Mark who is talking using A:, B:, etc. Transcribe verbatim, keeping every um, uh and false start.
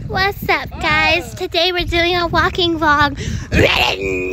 A: What's up, guys? Today we're doing a walking vlog.